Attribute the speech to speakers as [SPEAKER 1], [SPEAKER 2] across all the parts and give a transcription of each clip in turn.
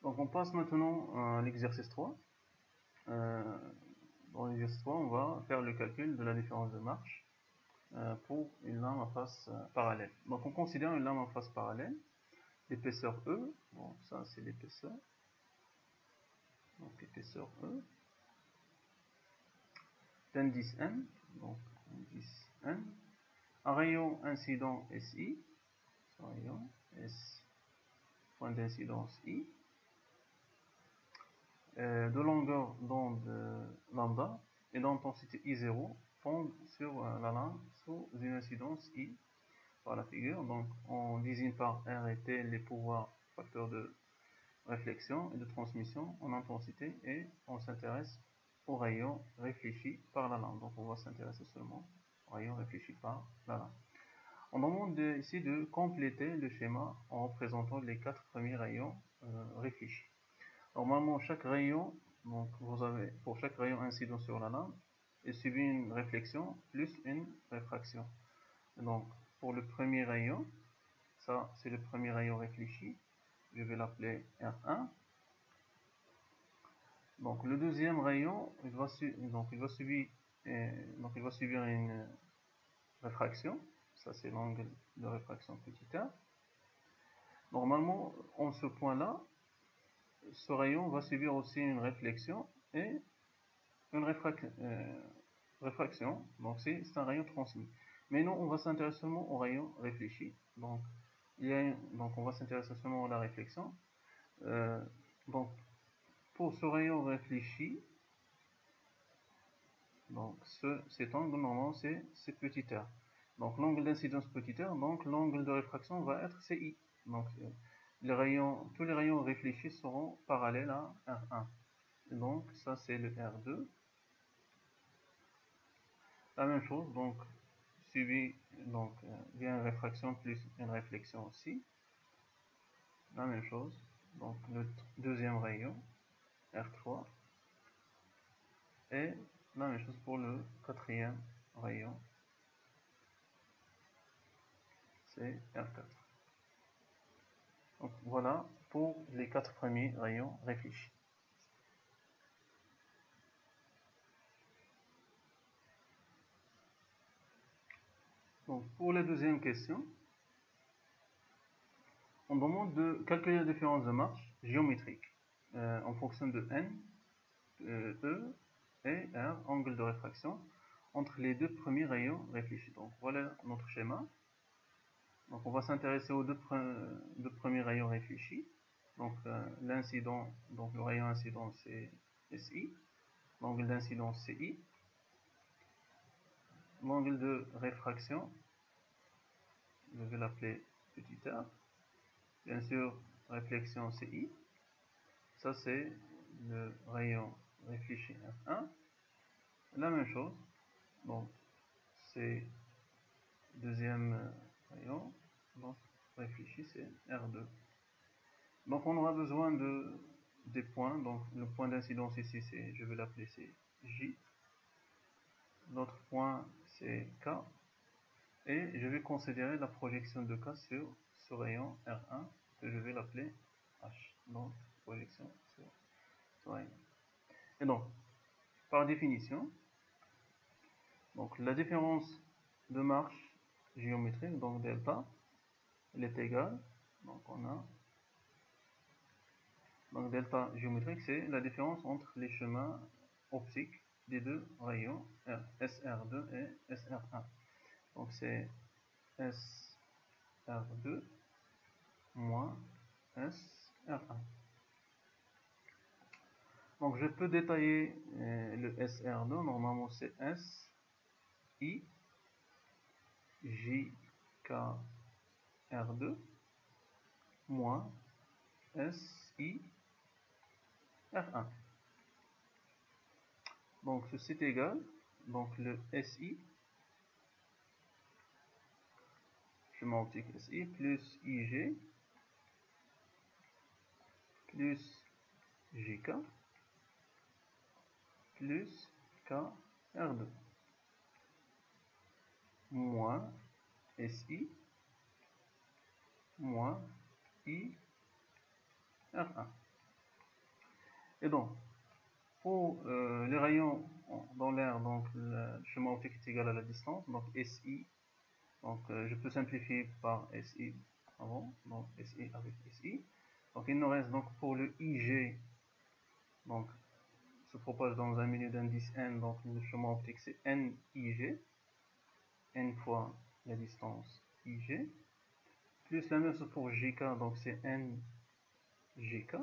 [SPEAKER 1] Donc on passe maintenant à l'exercice 3. Dans l'exercice 3, on va faire le calcul de la différence de marche pour une lame à face parallèle. Donc on considère une lame à face parallèle, l'épaisseur E, bon ça c'est l'épaisseur, donc l'épaisseur E, d'indice N, donc indice N, un rayon incident SI, rayon S, point d'incidence I, de longueur d'onde lambda et d'intensité I0 fondent sur la lame sous une incidence I par la figure. Donc on désigne par R et T les pouvoirs facteurs de réflexion et de transmission en intensité et on s'intéresse au rayon réfléchi par la lame. Donc on va s'intéresser seulement au rayon réfléchi par la lame. On demande ici de compléter le schéma en représentant les 4 premiers rayons réfléchis. Normalement, chaque rayon, donc vous avez pour chaque rayon incident sur la lame, il subit une réflexion plus une réfraction. Donc pour le premier rayon, ça c'est le premier rayon réfléchi, je vais l'appeler R1. Donc le deuxième rayon, il va subir une réfraction, ça c'est l'angle de réfraction petit a. Normalement, en ce point-là, ce rayon va subir aussi une réflexion et une réfraction, donc c'est un rayon transmis. Mais non, on va s'intéresser seulement au rayon réfléchi. Donc on va s'intéresser seulement à la réflexion. Donc pour ce rayon réfléchi, donc cet angle normalement c'est petit r. Donc l'angle d'incidence petit r, donc l'angle de réfraction va être CI. Donc tous les rayons réfléchis seront parallèles à R1. Donc ça c'est le R2. La même chose, donc il y a une réfraction plus une réflexion aussi. La même chose, donc le deuxième rayon, R3. Et la même chose pour le quatrième rayon, c'est R4. Donc voilà pour les 4 premiers rayons réfléchis. Donc pour la deuxième question, on demande de calculer la différence de marche géométrique en fonction de N, E et R, angle de réfraction, entre les deux premiers rayons réfléchis. Donc voilà notre schéma. Donc on va s'intéresser aux deux premiers rayons réfléchis. Donc l'incident, donc le rayon incident c'est SI, l'angle d'incidence c'est I, l'angle de réfraction, je vais l'appeler petit r, bien sûr réflexion c'est I, ça c'est le rayon réfléchi R1, la même chose, donc c'est deuxième rayon, donc réfléchi c'est R2. Donc on aura besoin des points, donc le point d'incidence ici c'est, je vais l'appeler c'est J, l'autre point c'est K, et je vais considérer la projection de K sur ce rayon R1 que je vais l'appeler H, donc projection sur ce rayon. Et donc par définition, donc la différence de marche géométrique, donc delta, elle est égale, donc delta géométrique c'est la différence entre les chemins optiques des deux rayons SR2 et SR1. Donc c'est SR2 moins SR1. Donc je peux détailler le SR2, normalement c'est S, I, J, K, R2 moins S, I, R1. Donc ceci est égal, donc le SI, chemin optique SI, plus IG, plus JK, plus KR2, moins SI, moins IR1. Et donc, pour les rayons dans l'air, donc le chemin optique est égal à la distance, donc SI. Donc je peux simplifier par SI avant, donc SI avec SI. Donc il nous reste donc pour le IG, donc se propage dans un milieu d'indice n, donc le chemin optique c'est NIG, n fois la distance IG, plus la même chose pour JK, donc c'est NGK.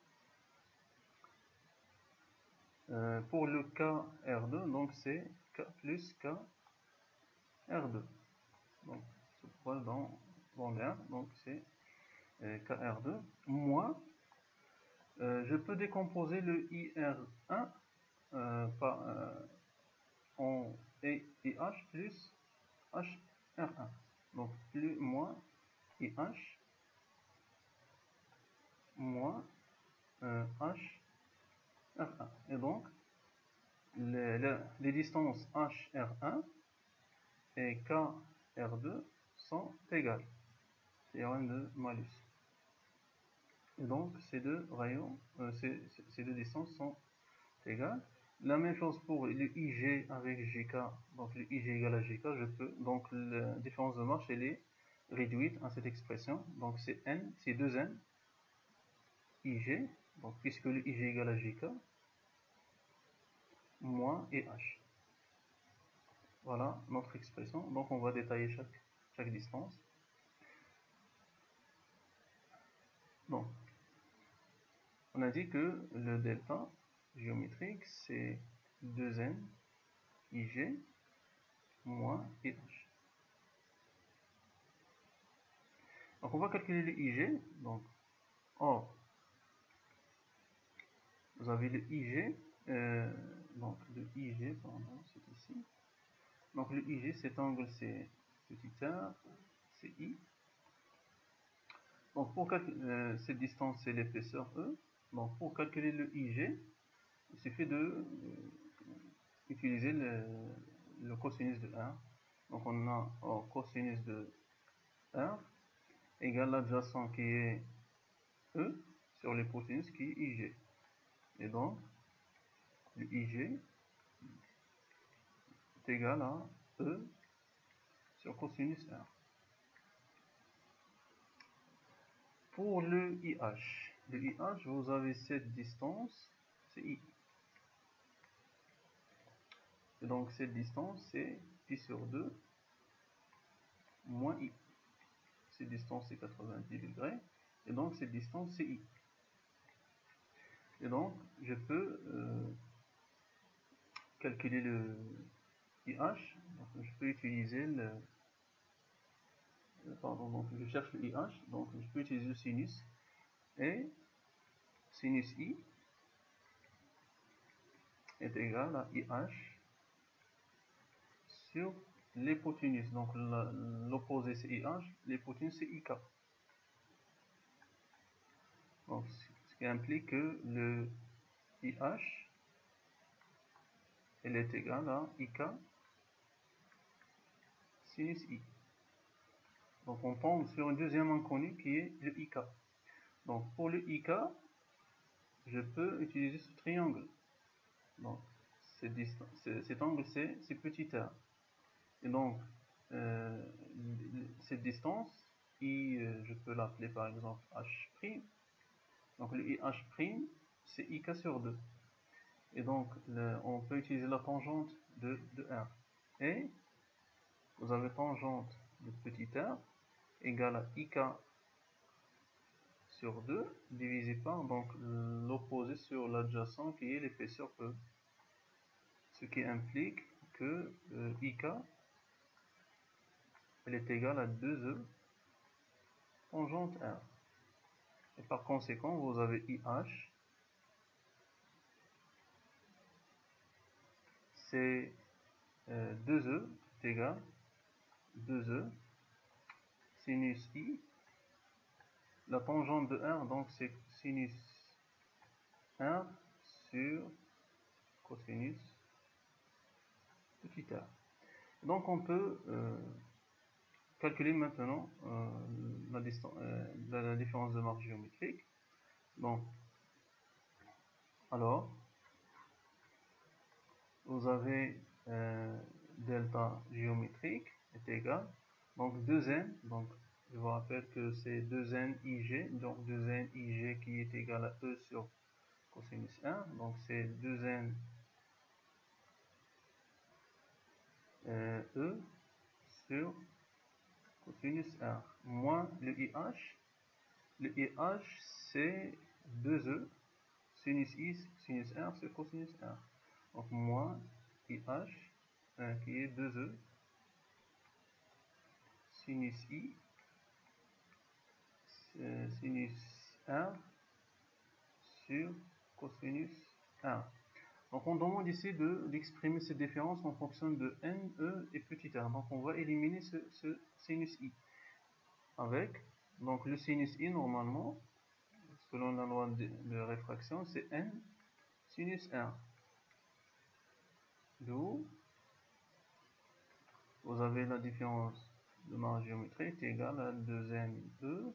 [SPEAKER 1] Pour le KR2, donc c'est K plus KR2. Donc, se propage dans l'air, donc c'est KR2. Moi, je peux décomposer le IR1 en IH plus HR1. Donc, plus moins IH moins HR1. Et donc, les distances HR1 et KR2 sont égales. Théorème de Malus. Et donc, ces deux rayons, ces deux distances sont égales. La même chose pour le IG avec JK. Donc, le IG égale à JK, je peux. Donc, la différence de marche, elle est réduite à cette expression. Donc, c'est N, c'est 2N, IG. Donc, puisque le IG égale à JK, moins EH. Voilà notre expression. Donc, on va détailler chaque distance. Donc, on a dit que le delta géométrique, c'est 2N IG moins EH. Donc, on va calculer le IG. Donc, or, vous avez le IG. Donc, le IG, pardon, c'est ici. Donc, le IG, cet angle, c'est petit r, c'est I. Donc, pour calculer cette distance, c'est l'épaisseur E. Donc, pour calculer le IG, il suffit de utiliser le cosinus de R. Donc, on a cosinus de R égale l'adjacent qui est E sur l'hypoténuse qui est IG. Et donc, le IG est égal à E sur cosinus R. Pour le IH, vous avez cette distance, c'est I. Et donc cette distance, c'est pi sur 2 moins I. Cette distance, c'est 90 degrés. Et donc cette distance, c'est I. Et donc, je peux calculer le IH. Donc, je peux utiliser le... Pardon, donc je cherche le IH. Donc, je peux utiliser le sinus. Et sinus I est égal à IH sur l'hypoténuse. Donc, l'opposé, c'est IH. L'hypoténuse, c'est IK. Donc, ce qui implique que le IH elle est égale à IK sinus I. Donc on tombe sur un deuxième inconnu qui est le IK. Donc pour le IK, je peux utiliser ce triangle. Donc cet angle c'est petit r. Et donc cette distance, je peux l'appeler par exemple H'. Donc le IH' c'est IK sur 2. Et donc on peut utiliser la tangente de R. Et vous avez tangente de petit r égale à IK sur 2 divisé par donc l'opposé sur l'adjacent qui est l'épaisseur E. Ce qui implique que IK elle est égale à 2E tangente R. Et par conséquent, vous avez IH, c'est 2E est égal 2E sinus I. La tangente de R, donc c'est sinus R sur cosinus petit r. Donc on peut calculer maintenant la différence de marge géométrique. Donc Alors, vous avez delta géométrique est égal, donc 2n, donc je vous rappelle que c'est 2n ij, donc 2n ij qui est égal à e sur cosinus 1, donc c'est 2n e sur cosinus r, moins le IH. Le IH, c'est 2e sinus i sinus r sur cosinus r. Donc moins IH qui est 2e sinus i sinus r sur cosinus r. Donc on demande ici d'exprimer cette différence en fonction de n, e et petit r. Donc on va éliminer ce sinus i avec, donc le sinus i normalement, selon la loi de réfraction, c'est n sinus r. D'où vous avez la différence de marge géométrique égale à 2n e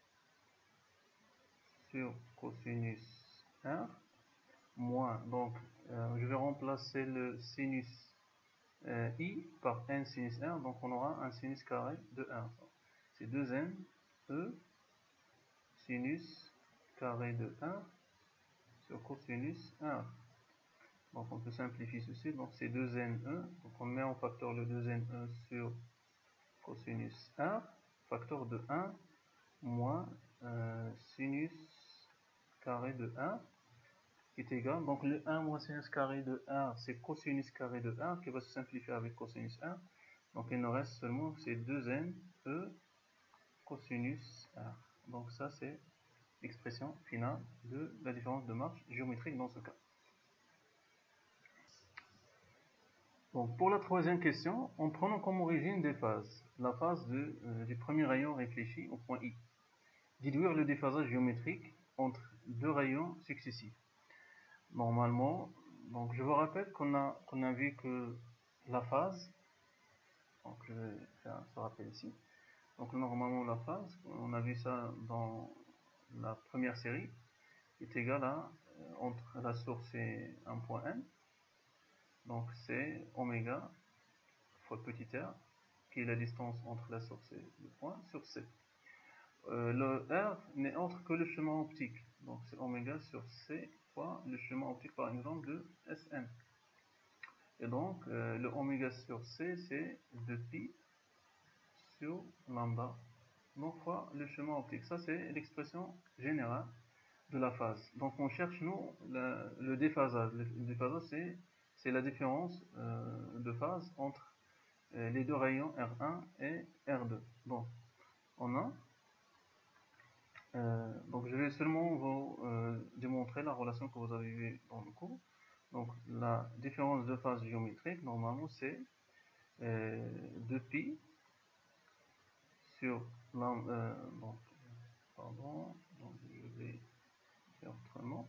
[SPEAKER 1] sur cosinus r moins, donc je vais remplacer le sinus i par n sinus r, donc on aura un sinus carré de r. C'est 2n e sinus carré de 1 sur cosinus r. Donc on peut simplifier ceci, donc c'est 2ne, donc on met en facteur le 2ne sur cosinus r, facteur de 1 moins sinus carré de 1 qui est égal, donc le 1 moins sinus carré de r, c'est cosinus carré de r qui va se simplifier avec cosinus r, donc il nous reste seulement c'est 2n e cosinus r. Donc ça c'est l'expression finale de la différence de marge géométrique dans ce cas. Donc pour la troisième question, en prenant comme origine des phases, la phase du premier rayon réfléchi au point I, déduire le déphasage géométrique entre deux rayons successifs. Normalement, donc je vous rappelle qu'on a vu que la phase, donc je vais faire ce rappel ici, donc normalement la phase, on a vu ça dans la première série, est égale à, entre la source et un point N, donc c'est oméga fois petit r, qui est la distance entre la source et le point, sur C. Le R n'est autre que le chemin optique, donc c'est oméga sur C fois le chemin optique par exemple de Sn. Et donc le oméga sur C c'est 2pi sur lambda, donc fois le chemin optique. Ça c'est l'expression générale de la phase. Donc on cherche nous le déphasage. Le déphasage c'est la différence de phase entre les deux rayons R1 et R2. Donc on a donc je vais seulement vous démontrer la relation que vous avez vue dans le cours. Donc la différence de phase géométrique normalement c'est 2pi sur donc, pardon, donc je vais faire autrement.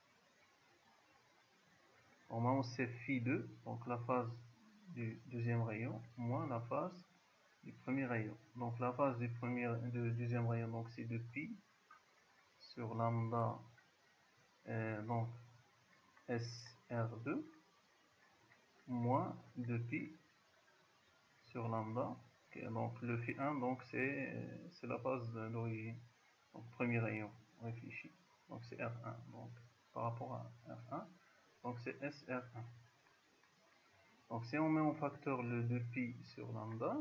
[SPEAKER 1] Normalement c'est phi2, donc la phase du deuxième rayon moins la phase du premier rayon. Donc la phase du deuxième rayon, donc c'est 2pi sur lambda, donc SR2 moins 2pi sur lambda. Okay, donc le phi1, donc c'est la phase d'origine, donc premier rayon réfléchi, donc c'est R1, donc par rapport à R1, donc c'est SR1. Donc si on met en facteur le 2pi sur lambda,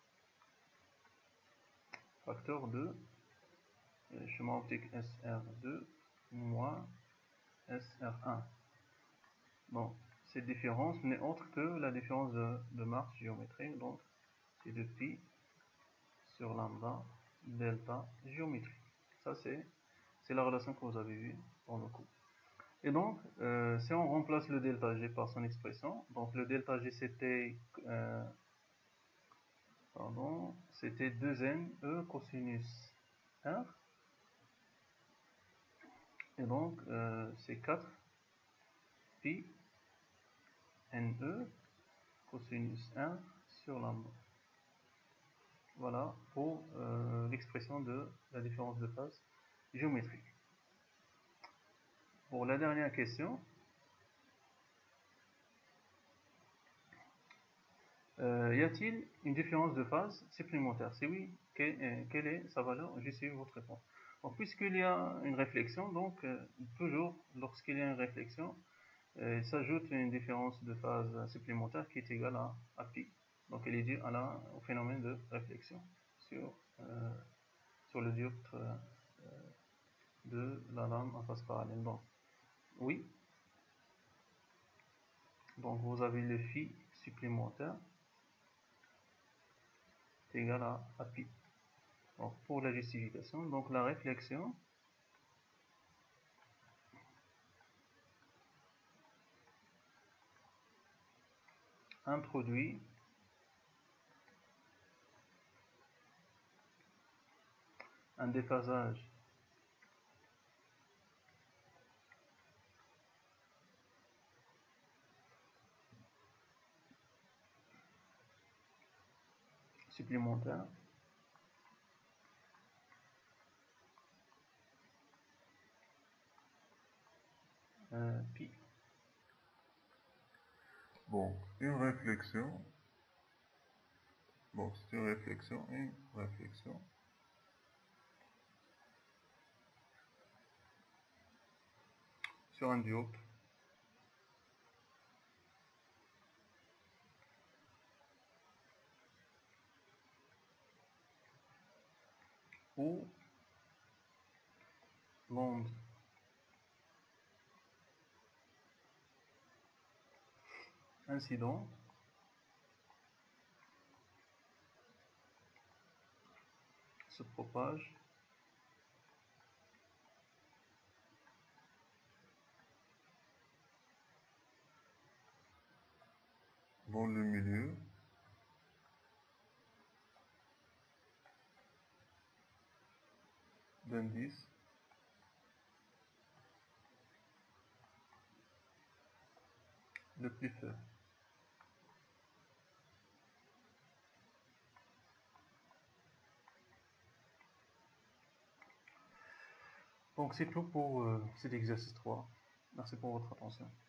[SPEAKER 1] facteur de chemin optique SR2 moins SR1. Bon, cette différence n'est autre que la différence de marge géométrique, donc c'est 2pi sur lambda delta géométrique. Ça c'est la relation que vous avez vue dans le cours. Et donc, si on remplace le delta G par son expression, donc le delta G c'était c'était 2n e cosinus r, et donc c'est 4 pi ne cosinus 1 sur lambda. Voilà pour l'expression de la différence de phase géométrique. Pour la dernière question, y a-t-il une différence de phase supplémentaire? Si oui, quelle est sa valeur? Je suis votre réponse. Donc, puisqu'il y a une réflexion, donc toujours lorsqu'il y a une réflexion, il s'ajoute une différence de phase supplémentaire qui est égale à pi. Donc elle est due au phénomène de réflexion sur le dioptre de la lame à face parallèle. Donc oui, donc vous avez le phi supplémentaire est égal à pi. Donc pour la justification, donc la réflexion introduit un déphasage supplémentaire pi.
[SPEAKER 2] Bon, une réflexion. Bon, c'est une réflexion. Sur un dioptre.
[SPEAKER 1] Où l'onde incidente se propage
[SPEAKER 2] Dans le milieu
[SPEAKER 1] d'indice le plus faible. Donc c'est tout pour cet exercice 3. Merci pour votre attention.